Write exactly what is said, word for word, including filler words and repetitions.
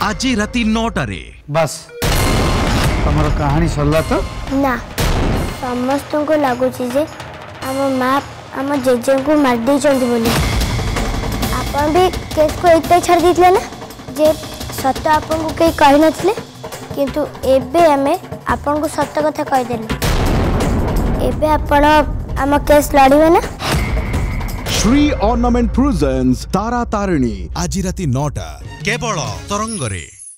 आज राति नौटारे बस तमर कहानी सरला तो ना समस्त को लगुच जे आम माँ आम जेजे को मार दे बोली आपन भी केस को इतना छाड़ देते ना जे सत आपन को कहीं कही नथिले किंतु एबे हमें आपन को सत कथा कह देले एबे आपण आम केस लड़िबे ना। श्री ऑर्नामेंट प्रेजेंट्स तारा तारिणी आज राति नौटा केवल तरंगरे।